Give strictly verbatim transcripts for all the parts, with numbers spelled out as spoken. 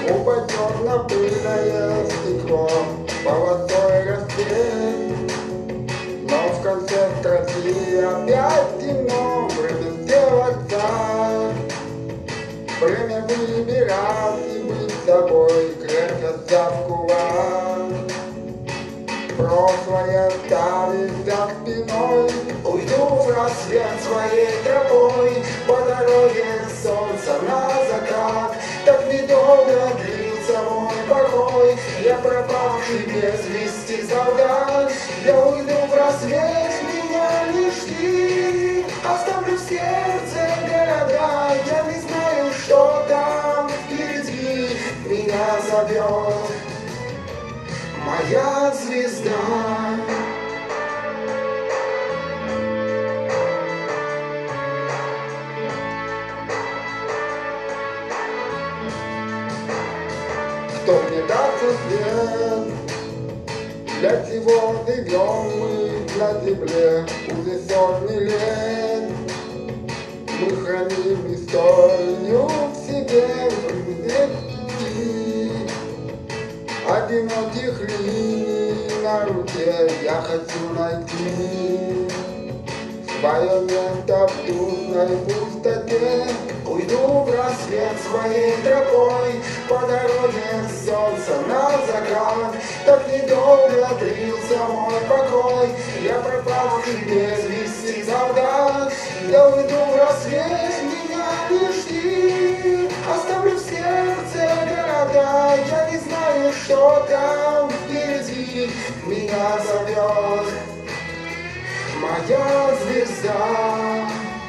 упадет на пыльное стекло полосой рассвет. Но в конце строки опять темно, время делаться, время выбирать и быть собой, крепятся в кулак. Прошлое оставить за спиной, уйду в рассвет своей тропой, по дороге солнца на закат. Так недолго длился мой покой, я пропавший без вести солдат. Я уйду в рассвет, меня не жди, оставлю в сердце города. Я не знаю, что там впереди меня зовет моя звезда. Кто мне даст ответ? Для чего живем мы на земле уже сотни лет? Мы храним историю в себе, одиноких линий на руке я хочу найти свое место в трудной пустоте. Уйду в рассвет своей тропой, по дороге солнца на закат. Так недолго длился мой покой, я пропавший без вести солдат. Я уйду в рассвет, меня не жди, оставлю в сердце города. Я не знаю, что там впереди меня зовет моя звезда.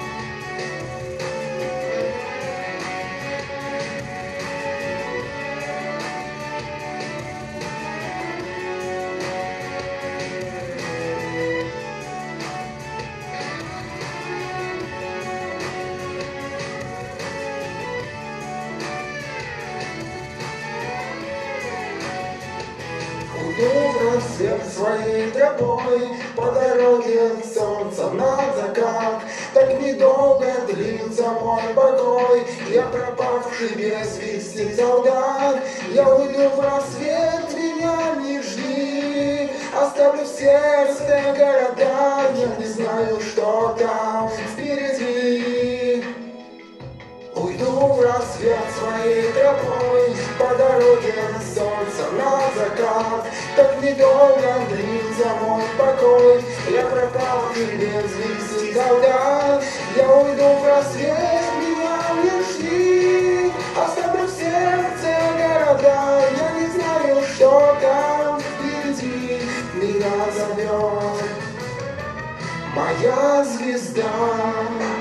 Уйду в рассвет своей тропой, по дороге солнца на закат. Так недолго длился мой покой, я пропавший без вести солдат. Я уйду в рассвет, меня не жди, оставлю в сердце города. Я не знаю, что там впереди. Уйду в рассвет своей тропой, по дороге солнца на закат. Так недолго длился мой покой, я пропавший без вести солдат. Я уйду в рассвет, меня не жди, оставлю в сердце города. Я не знаю, что там впереди меня зовет моя звезда.